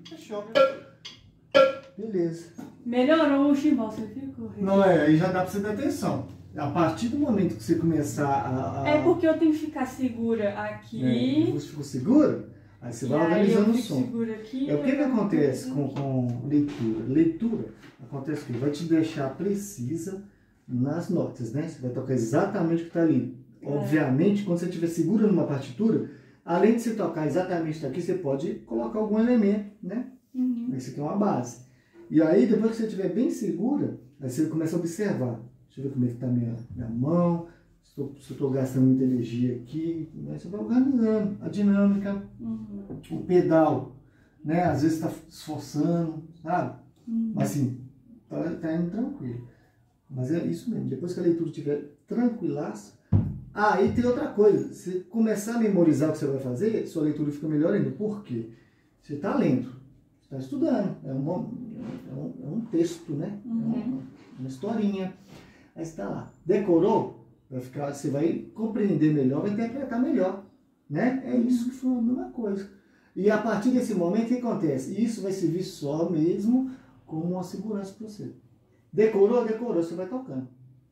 Fechou. Beleza. Melhorou o chimbal, você ficou. Não é, aí já dá pra você dar atenção. A partir do momento que você começar a... É porque eu tenho que ficar segura aqui. Você ficou segura? Aí você vai aí organizando eu o fico som. segura aqui. O que acontece com leitura? Leitura acontece que vai te deixar precisa nas notas, né? Você vai tocar exatamente o que está ali. Obviamente, quando você estiver segura numa partitura, além de você tocar exatamente daqui, você pode colocar algum elemento, né? Esse aqui é uma base. E aí, depois que você estiver bem segura, aí você começa a observar. Deixa eu ver como é que está minha mão, se eu estou gastando muita energia aqui. Aí você vai organizando a dinâmica, o pedal, né? Às vezes está esforçando, sabe? Mas assim, tá indo tranquilo. Mas é isso mesmo, depois que a leitura estiver tranquilaça. Aí tem outra coisa, se começar a memorizar o que você vai fazer, sua leitura fica melhor ainda. Por quê? Você está lendo, você está estudando, é um texto, né? É uma historinha. Aí você está lá, decorou, você vai compreender melhor, vai interpretar melhor, né? É isso que foi a mesma coisa. E a partir desse momento, o que acontece? Isso vai servir só mesmo como uma segurança para você. Decorou, você vai tocando.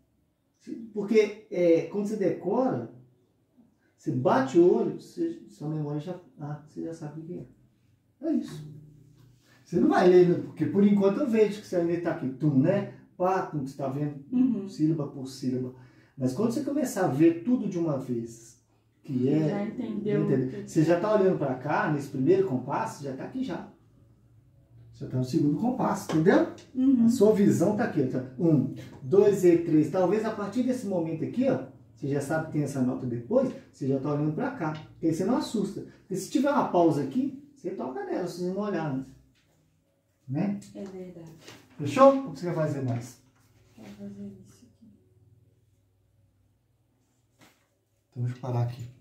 Porque quando você decora, você bate o olho, sua memória você já sabe o que é. É isso. Você não vai ler, porque por enquanto eu vejo que você ainda está aqui, tum, né? Pá, tum, você está vendo sílaba por sílaba. Mas quando você começar a ver tudo de uma vez, que é... Já entendeu. Você já está olhando para cá, nesse primeiro compasso, já está aqui já. Você está no segundo compasso, entendeu? A sua visão está aqui. Tá? 1, 2 e 3. Talvez a partir desse momento aqui, ó, você já sabe que tem essa nota depois, você já está olhando para cá. Porque aí você não assusta. Porque se tiver uma pausa aqui, você toca nela, se você não olhar antes. Né? É verdade. Fechou? O que você quer fazer mais? Quero fazer isso aqui. Então deixa eu parar aqui.